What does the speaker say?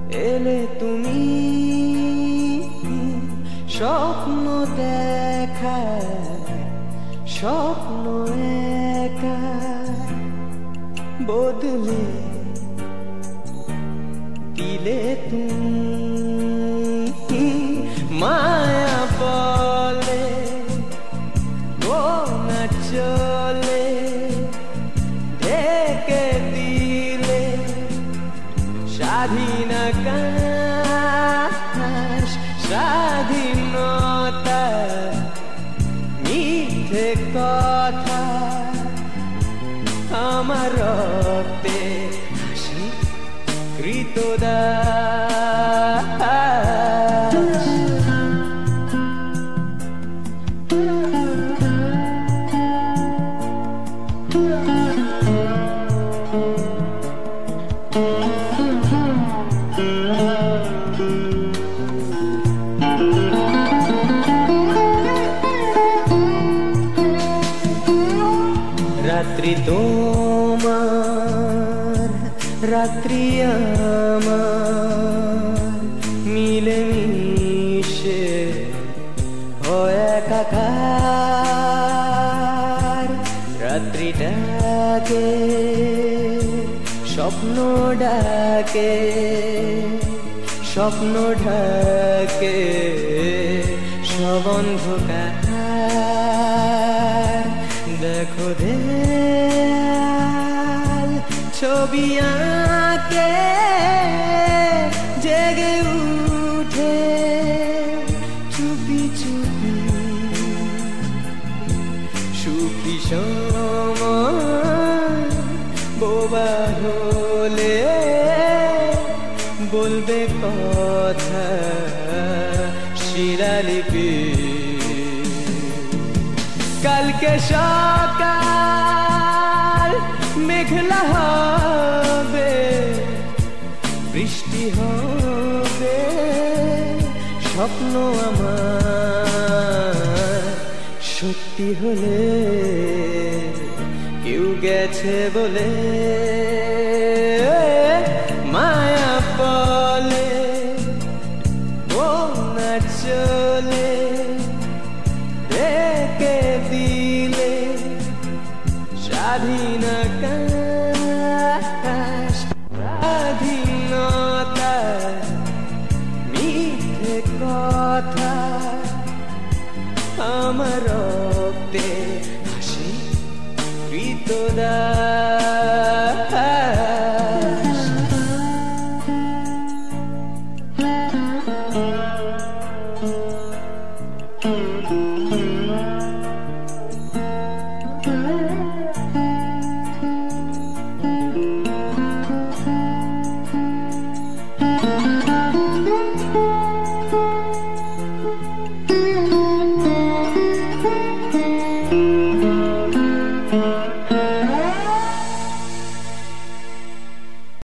এলে তুমি স্বপ্ন দেখা, স্বপ্ন একা বদলে দিলে তুমি। মায়া বলে ও না চলে, ঢেকে দিলে স্বাধীন আকাশ, স্বাধীনতা মিথ্যে কথা আমার রক্তে হাসি কৃতদাস। রাত্রি তোমার, রাত্রি আমার মিলে মিশে হয় একাকার। রাত্রি ডাকে, স্বপ্ন ডাকে, স্বপ্ন ঢাকে সব অন্ধকার। দেখো দেয়াল ছবি আঁকে জেগে উঠে চুপি চুপি, সুখী সময় বোবা হলে বলবে কথা শিলালিপি। কালকে সকাল মেঘলা হবে, বৃষ্টি হবে, স্বপ্ন আমার সত্যি হলে কেউ গেছে বলে মায়া বলে ও না চলে, রেখে দিলে স্বাধীন আকাশ, স্বাধীনতা মিথ্যে কথা আমার রক্তে হাসি কৃতদাস।